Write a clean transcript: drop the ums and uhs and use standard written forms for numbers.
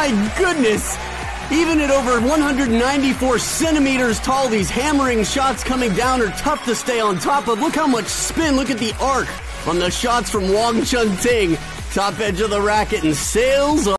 My goodness! Even at over 194 centimeters tall, these hammering shots coming down are tough to stay on top of. Look how much spin. Look at the arc on the shots from Wang Chunting. Top edge of the racket and sails on.